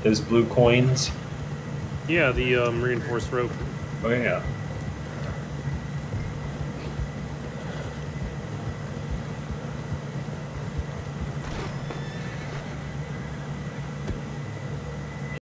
Those blue coins. Yeah, the reinforced rope. Oh yeah.